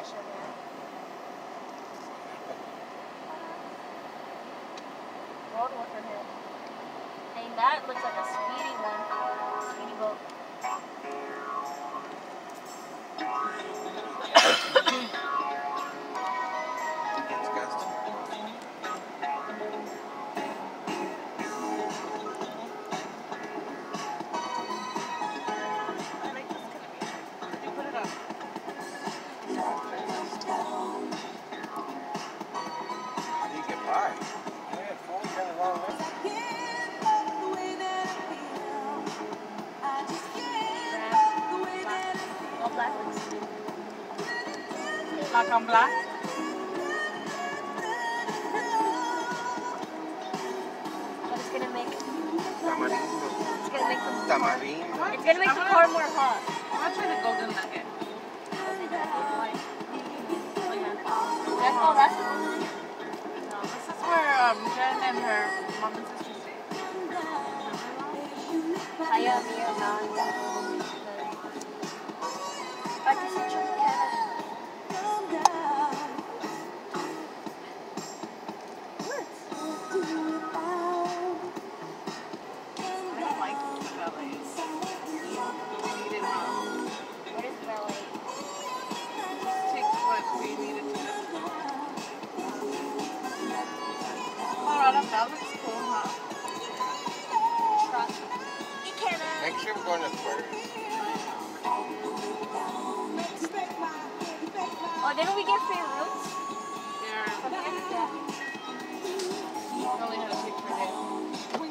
wash your hair. Road worker hair. And that looks like a speedy one. Speedy boat. Black on black? But it's gonna make Tamarindo. it's gonna make the Tamarindo. It's gonna make the car more hot. I'm gonna try the golden nugget. That's all that's the one. No, this is where Jen and her mom and sister stay. Kaya Mia Nanda. Pati si Chuka. I don't like the ballets. We needed What is ballet? take what we needed to do. Colorado, that looks cool, huh? Truck. You can Make sure we're going to first. Oh, didn't we get free roots? Yeah. Something like that. Probably had a picture there.